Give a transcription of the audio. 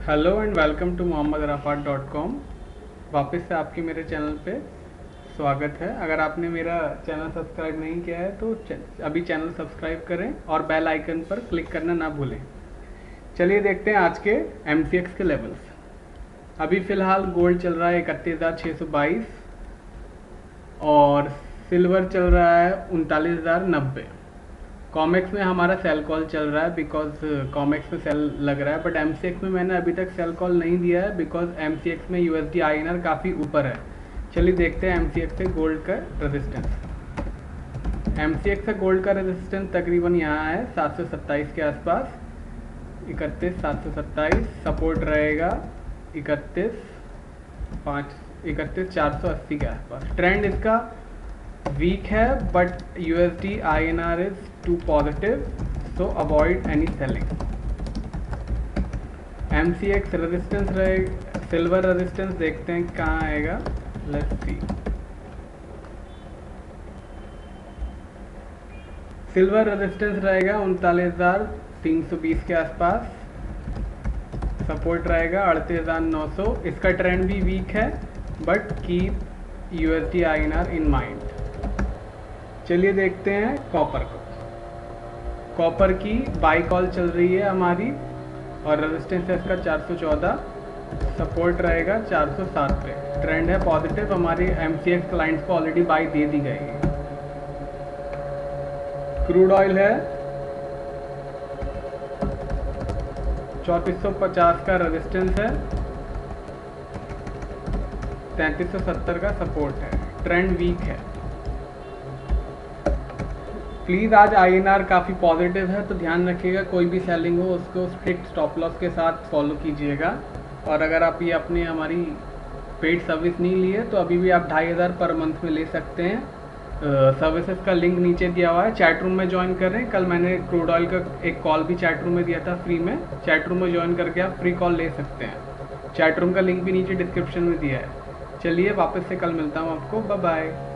Hello and welcome to mohammadrafat.com। वापस से आपके मेरे चैनल पे स्वागत है। अगर आपने मेरा चैनल सब्सक्राइब नहीं किया है तो अभी चैनल सब्सक्राइब करें और बेल आइकन पर क्लिक करना ना भूलें। चलिए देखते हैं आज के MCX के लेवल्स। अभी फ़िलहाल गोल्ड चल रहा है 31,622 और सिल्वर चल रहा है 39,090। कॉमेक्स में हमारा सेल कॉल चल रहा है बिकॉज कॉमेक्स में सेल लग रहा है, बट MCX में मैंने अभी तक सेल कॉल नहीं दिया है बिकॉज MCX में USD INR काफ़ी ऊपर है। चलिए देखते हैं MCX से गोल्ड का रेजिस्टेंस। MCX से गोल्ड का रेजिस्टेंस तकरीबन यहाँ है 727 के आसपास। 31,727 सपोर्ट रहेगा 31,480 के आसपास। ट्रेंड इसका वीक है but USD INR is too positive, so avoid any selling. MCX resistance रहेगा, सिल्वर रेजिस्टेंस देखते हैं कहाँ आएगा। Let's see. सिल्वर रेजिस्टेंस रहेगा 39,320 के आसपास। सपोर्ट रहेगा 38,900। इसका ट्रेंड भी वीक है but keep USD INR in mind. चलिए देखते हैं कॉपर को। कॉपर की बाई कॉल चल रही है हमारी और रेजिस्टेंस है इसका 414। सपोर्ट रहेगा 407 पे। ट्रेंड है पॉजिटिव। हमारे MCX क्लाइंट्स को ऑलरेडी बाई दे दी गई है। क्रूड ऑयल है 3450 का रेजिस्टेंस है, 3370 का सपोर्ट है। ट्रेंड वीक है। प्लीज़ आज INR काफ़ी पॉजिटिव है तो ध्यान रखिएगा, कोई भी सेलिंग हो उसको स्ट्रिक्ट स्टॉप लॉस के साथ फॉलो कीजिएगा। और अगर आप ये अपने हमारी पेड सर्विस नहीं ली है तो अभी भी आप 2,500 पर मंथ में ले सकते हैं। सर्विसेज का लिंक नीचे दिया हुआ है, चैट रूम में ज्वाइन कर रहे हैं। कल मैंने क्रूड ऑयल का एक कॉल भी चैट रूम में दिया था फ्री में। चैट रूम में ज्वाइन करके आप फ्री कॉल ले सकते हैं। चैट रूम का लिंक भी नीचे डिस्क्रिप्शन में दिया है। चलिए वापस से कल मिलता हूँ आपको। Bye bye.